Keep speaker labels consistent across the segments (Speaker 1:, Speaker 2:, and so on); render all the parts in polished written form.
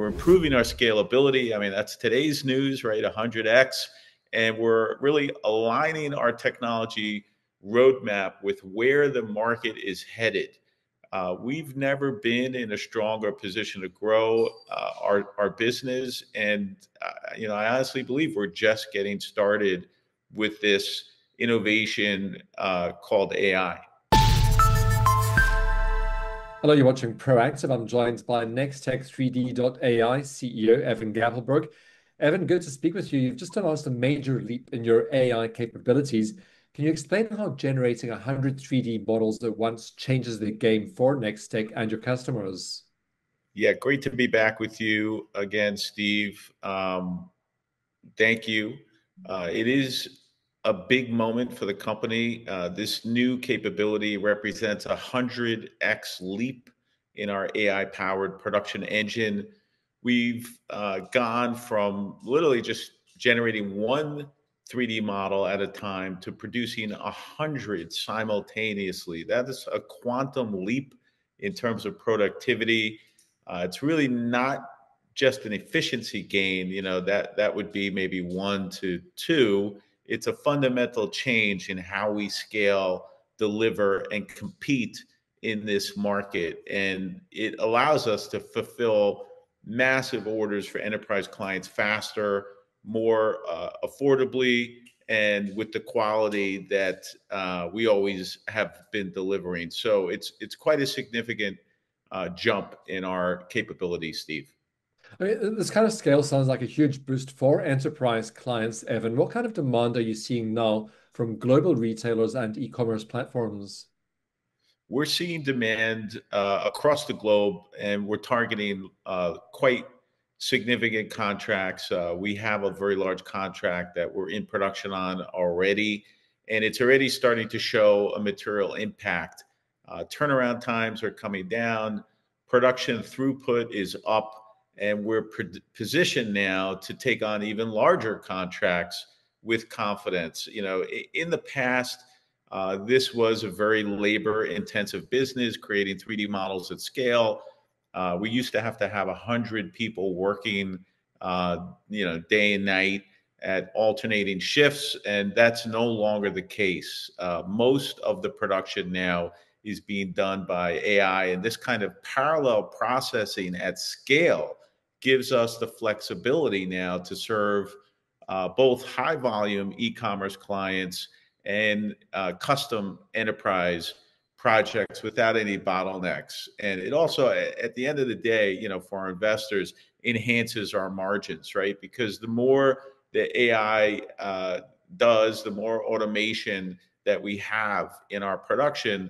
Speaker 1: We're improving our scalability. I mean, that's today's news, right? 100x. And we're really aligning our technology roadmap with where the market is headed. We've never been in a stronger position to grow our business. And, I honestly believe we're just getting started with this innovation called AI.
Speaker 2: Hello, you're watching Proactive. I'm joined by Nextech3D.ai CEO Evan Gappelberg. Evan, good to speak with you. You've just announced a major leap in your AI capabilities. Can you explain how generating 100 3D models at once changes the game for Nextech and your customers?
Speaker 1: Yeah, great to be back with you again, Steve. Thank you. It is a big moment for the company. This new capability represents a 100x leap in our AI-powered production engine. We've gone from literally just generating one 3D model at a time to producing 100 simultaneously. That is a quantum leap in terms of productivity. It's really not just an efficiency gain, that would be maybe 1 to 2. It's a fundamental change in how we scale, deliver, and compete in this market. And it allows us to fulfill massive orders for enterprise clients faster, more affordably, and with the quality that we always have been delivering. So it's quite a significant jump in our capabilities, Steve.
Speaker 2: I mean, this kind of scale sounds like a huge boost for enterprise clients, Evan. What kind of demand are you seeing now from global retailers and e-commerce platforms?
Speaker 1: We're seeing demand across the globe, and we're targeting quite significant contracts. We have a very large contract that we're in production on already, and it's already starting to show a material impact. Turnaround times are coming down, production throughput is up, and we're positioned now to take on even larger contracts with confidence. In the past, this was a very labor-intensive business, creating 3D models at scale. We used to have 100 people working, day and night at alternating shifts, and that's no longer the case. Most of the production now is being done by AI, and this kind of parallel processing at scale gives us the flexibility now to serve both high volume e-commerce clients and custom enterprise projects without any bottlenecks. And it also, at the end of the day, for our investors, enhances our margins, right? Because the more the AI does, the more automation that we have in our production,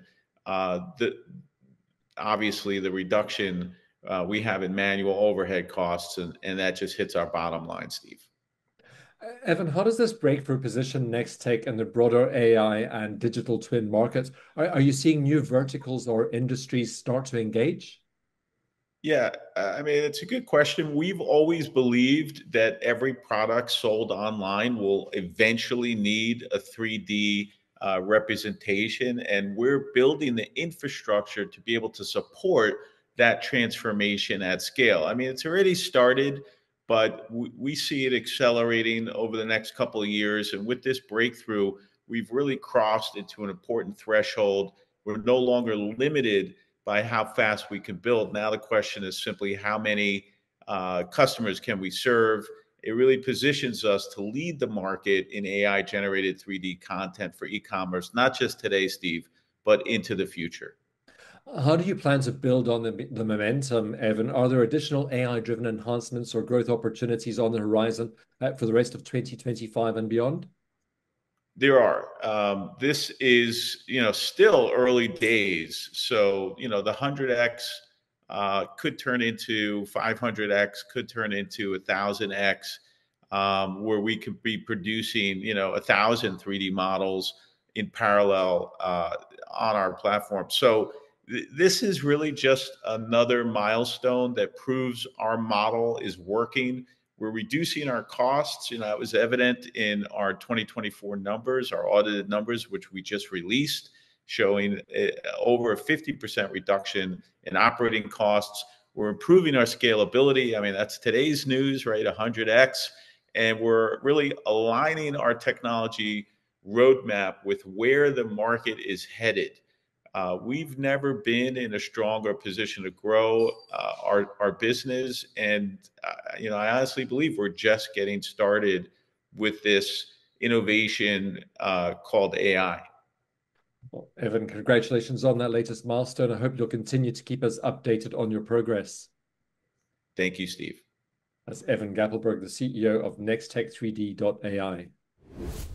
Speaker 1: obviously the reduction we have in manual overhead costs, and that just hits our bottom line, Steve.
Speaker 2: Evan, how does this breakthrough position Nextech in the broader AI and digital twin markets? Are you seeing new verticals or industries start to engage?
Speaker 1: Yeah, I mean, it's a good question. We've always believed that every product sold online will eventually need a 3D representation, and we're building the infrastructure to be able to support that transformation at scale. I mean, it's already started, but we see it accelerating over the next couple of years. And with this breakthrough, we've really crossed into an important threshold. We're no longer limited by how fast we can build. Now the question is simply how many customers can we serve? It really positions us to lead the market in AI-generated 3D content for e-commerce, not just today, Steve, but into the future.
Speaker 2: How do you plan to build on the momentum, Evan? Are there additional AI-driven enhancements or growth opportunities on the horizon for the rest of 2025 and beyond?
Speaker 1: There are. This is, still early days. So, the 100x could turn into 500x, could turn into 1000x, where we could be producing, 1000 3D models in parallel on our platform. So this is really just another milestone that proves our model is working. We're reducing our costs. It was evident in our 2024 numbers, our audited numbers, which we just released, showing over a 50% reduction in operating costs. We're improving our scalability. I mean, that's today's news, right? 100x. And we're really aligning our technology roadmap with where the market is headed. We've never been in a stronger position to grow our business. And, I honestly believe we're just getting started with this innovation called AI.
Speaker 2: Well, Evan, congratulations on that latest milestone. I hope you'll continue to keep us updated on your progress.
Speaker 1: Thank you, Steve.
Speaker 2: That's Evan Gappelberg, the CEO of Nextech3D.ai.